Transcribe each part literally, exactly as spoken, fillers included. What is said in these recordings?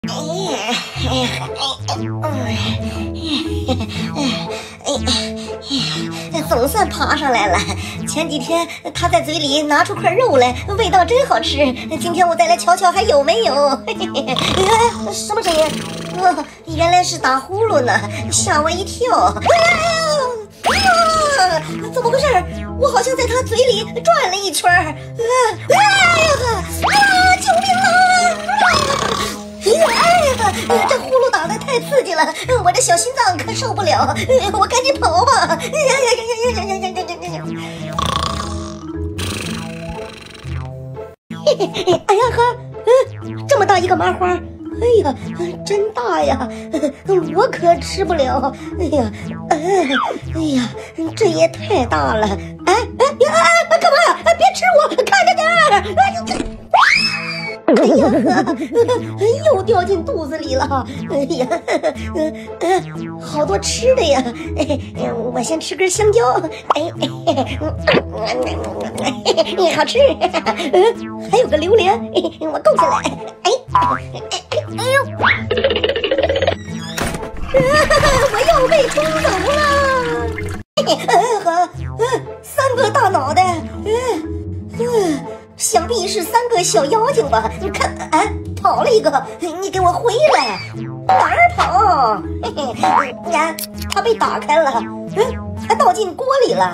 总算爬上来了。前几天他在嘴里拿出块肉来，味道真好吃。今天我再来瞧瞧还有没有。什么声音？哦，原来是打呼噜呢，吓我一跳。啊啊！怎么回事？我好像在他嘴里转了一圈。啊！哎呀！啊！救命啊！哎呀，这呼噜打得太刺激了，我这小心脏可受不了，我赶紧跑吧！哎呀呀呀呀呀呀呀呀呀！嘿嘿嘿，哎呀呵，嗯，这么大一个麻花，哎呀，真大呀，我可吃不了。哎呀，哎，哎呀，这也太大了！哎哎呀，哎，干嘛呀？哎，别吃我，看着点儿！哎，哎呀，又掉进肚子里了！哎呀，嗯嗯，好多吃的呀！哎，我先吃根香蕉。哎，哎，好吃。嗯，还有个榴莲，我够下来。哎，哎呦，我又被冲走了。呵，嗯，三个大脑袋，嗯嗯。想必是三个小妖精吧？你看，哎，跑了一个，你给我回来！哪儿跑？嘿嘿，你看，它被打开了，嗯，还倒进锅里了。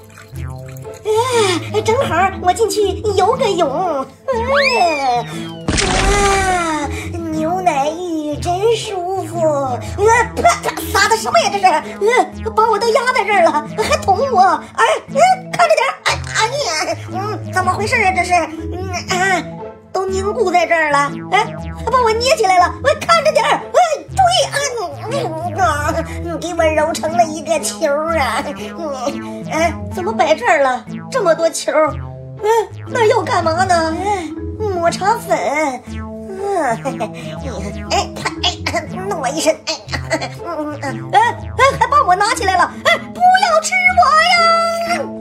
哎，正好我进去游个泳。哎，哇，牛奶浴真舒服。呃，啪，撒的什么呀？这是，呃，把我都压在这儿了，还捅我！哎，嗯，看着点。哎呀，嗯，怎么回事啊？这是，嗯啊，都凝固在这儿了，哎，还把我捏起来了，我看着点儿，哎，注意啊，嗯，给我揉成了一个球啊，嗯，哎，怎么摆这儿了？这么多球，嗯，那要干嘛呢？哎，抹茶粉，嗯，哎，哎，弄我一身，哎，嗯嗯，哎哎，还把我拿起来了，哎，不要吃我呀！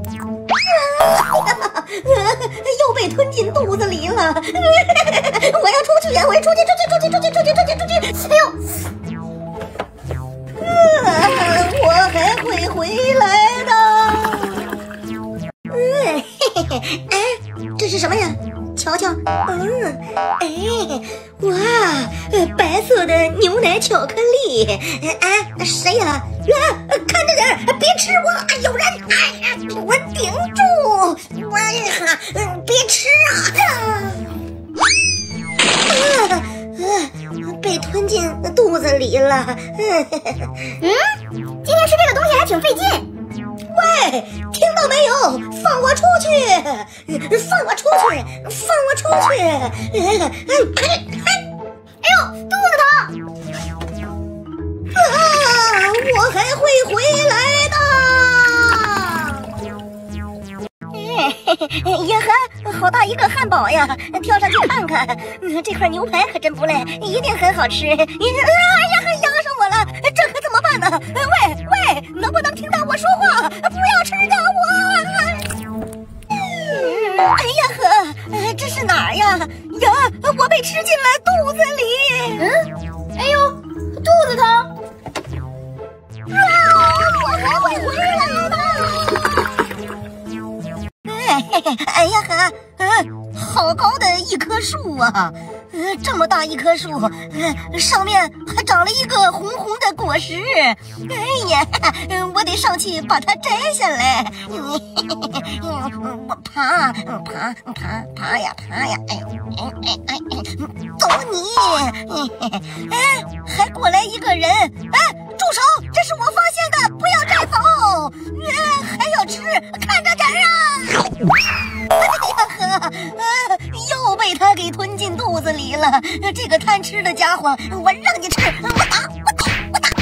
又被吞进肚子里了！我要出去呀！我要出去，出去，出去，出去，出去，出去，出去！哎呦，啊、我还会回来的。嗯，嘿嘿嘿，哎，这是什么呀？瞧瞧，嗯，哎，哇，白色的牛奶巧克力，哎，谁呀？啊，看着点，别吃我！哎，有人！哎呀，我顶住！我呀，嗯，别吃啊！啊，啊，被吞进肚子里了。嗯， 今天吃这个东西还挺费劲。 喂，听到没有？放我出去！放我出去！放我出去！哎哎哎呦，肚子疼！ 啊，我还会回来的！呀呵，好大一个汉堡呀！跳上去看看，这块牛排可真不赖，一定很好吃。哎呀，压上我了，这可怎么办呢？喂喂，能不能听到我说话？不要吃掉我！哎呀呵，这是哪儿呀？呀，我被吃进了肚子里。 嗯，哎呦，肚子疼。 啊，我还会回来的。哎呀呵，嗯，好高的一棵树啊！呃，这么大一棵树，呃，上面还长了一个红红的果实。哎呀，我得上去把它摘下来。我爬爬爬爬呀爬呀！哎呦，哎哎哎哎，走你！哎，还过来一个人！哎，住手！这是我发现的，不要带走！哎，还要吃，看着点啊！哎呀呵，呃，又被他给吞进肚子里了。这个贪吃的家伙，我让你吃，我打，我打，我打！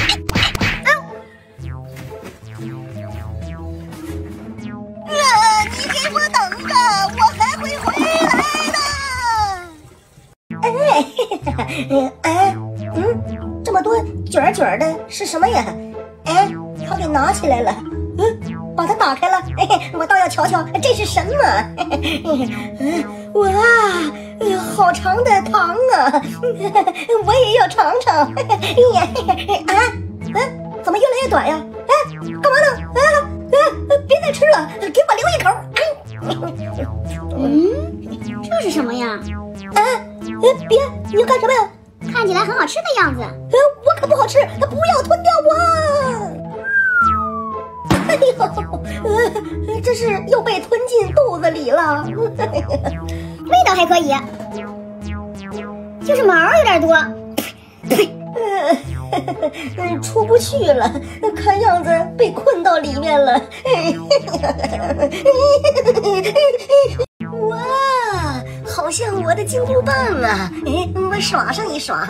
哎，啊，你给我等着，我还会回来的。哎，哎，嗯，这么多卷卷的是什么呀？哎，他给拿起来了。嗯。 把它打开了，嘿嘿，我倒要瞧瞧这是什么。嗯，哇，好长的糖啊！我也要尝尝。啊，嗯，怎么越来越短呀？哎，干嘛呢？啊啊！别再吃了，给我留一口。 嗯，这是什么呀？ 哎，别，你要干什么呀？ 看起来很好吃的样子。 呃，我可不好吃，不要吞掉我！哎呦，呃，这是又被吞进肚子里了。 味道还可以，就是毛有点多。 呸！呃，出不去了，看样子被困到里面了。哇，好像我的金箍棒啊！哎，我耍上一耍。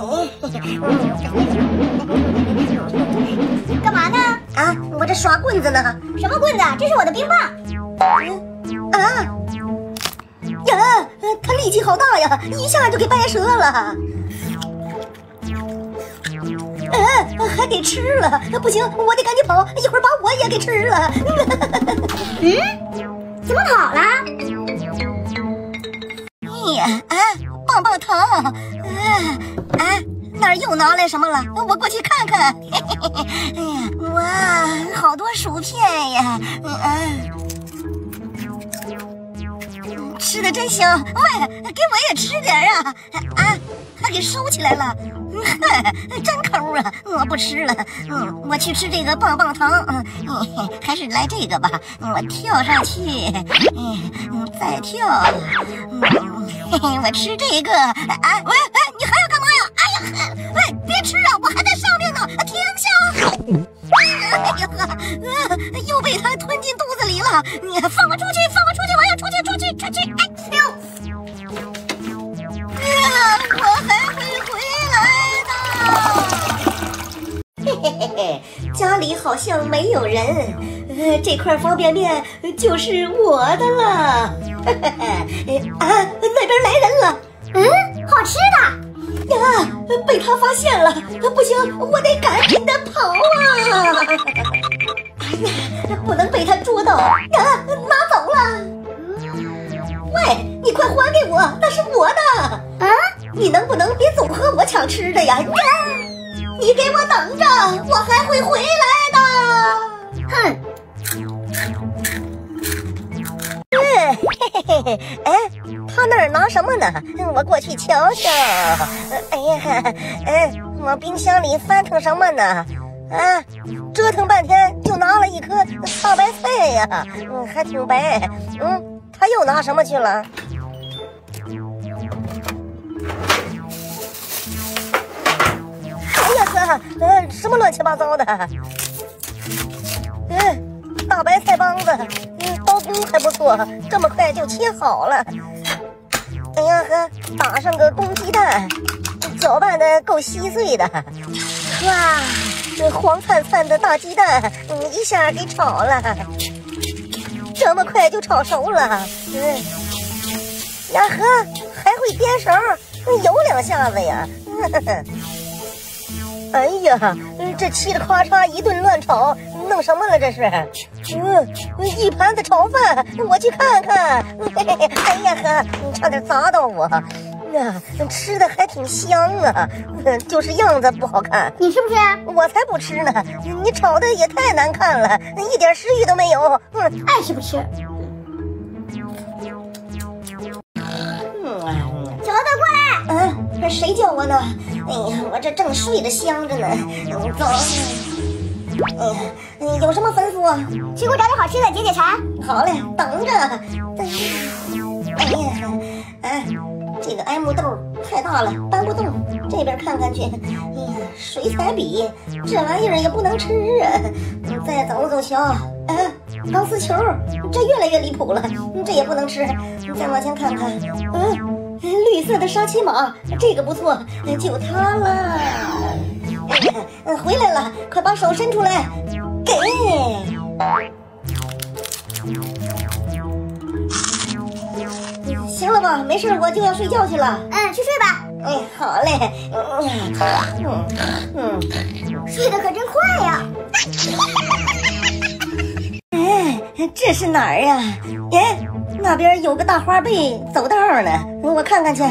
干嘛呢？ 啊，我这耍棍子呢。 什么棍子？这是我的冰棒。 啊呀，它力气好大呀，一下就给掰折了。嗯，还给吃了，不行，我得赶紧跑，一会儿把我也给吃了。 嗯，怎么跑了？ 哎呀，啊，棒棒糖，啊啊，那儿又拿来什么了？我过去看看。哎呀，哇，好多薯片呀！嗯，吃的真香。喂，给我也吃点啊！啊，还给收起来了。哼，真抠啊！我不吃了。嗯，我去吃这个棒棒糖。嗯，还是来这个吧。我跳上去，嗯，再跳。嗯，嘿嘿，我吃这个。啊，喂喂，你还要干嘛呀？哎呀，喂，别吃啊，我还在上面呢！停下！哎呀呵，呃，又被它吞进肚子里了。你放我出去，放我出去，我要出去，出去，出去！哎呦！呀，我还会回来的。嘿嘿嘿嘿，家里好像没有人，呃，这块方便面就是我的了。嘿嘿嘿，啊，那边来人了。 嗯，好吃的。 呀，被他发现了，不行，我得赶紧的跑啊！哎呀，不能被他捉到。啊，拿走了。喂，你快还给我，那是我的。 啊， 你能不能别总和我抢吃的呀？呀，你给我等着，我还会回来的。 哼。 嗯，嘿嘿嘿嘿，哎，他那儿拿什么呢？我过去瞧瞧。哎呀，哎，往冰箱里翻腾什么呢？啊，折腾半天就拿了一颗大白菜呀，嗯，还挺白。嗯，他又拿什么去了？哎呀呵，嗯，什么乱七八糟的？嗯，大白菜帮子，嗯，刀工还不错，这么快就切好了。哎呀呵，打上个公鸡蛋，搅拌的够稀碎的。哇，这黄灿灿的大鸡蛋，嗯，一下给炒了，这么快就炒熟了。嗯，呀呵，还会颠勺，游两下子呀。呵呵，哎呀，这嘁哩咔嚓一顿乱炒，弄什么了这是？嗯，一盘子炒饭，我去看看。嘿嘿嘿，哎呀呵，你差点砸到我。呀，吃的还挺香啊，就是样子不好看。 你吃不吃？ 我才不吃呢！你炒的也太难看了，一点食欲都没有。嗯， 爱吃不吃。 嗯， 小猴子过来。 嗯，谁叫我呢？哎呀，我这正睡得香着呢。走。哎呀，有什么吩咐？ 去给我找点好吃的解解馋。 好嘞，等着。哎呀，哎。这个艾木豆太大了，搬不动。这边看看去。哎呀，水彩笔这玩意儿也不能吃啊！再走走瞧，啊，钢丝球，这越来越离谱了，这也不能吃。再往前看看，嗯，绿色的沙琪玛，这个不错，就它了。哎呀，回来了，快把手伸出来，给。行了吧，没事，我就要睡觉去了。 嗯，去睡吧。 哎，好嘞。嗯嗯嗯，睡得可真快呀。 哎， 这是哪儿呀？哎，那边有个大花背走道呢，我看看去。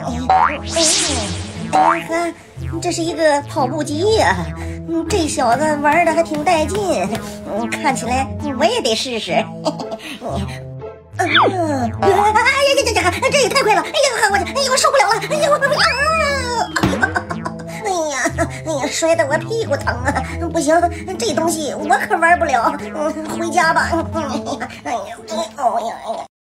哎呵，这是一个跑步机呀、啊！嗯，这小子玩的还挺带劲。嗯，看起来我也得试试。嗯，哎呀呀呀呀！这也太快了！哎呀，我哎呀，我受不了了！哎呀，我哎呀，哎呀，摔得我屁股疼啊！不行，这东西我可玩不了。嗯，回家吧。哎呀，哎呀，哎呀，哎呀。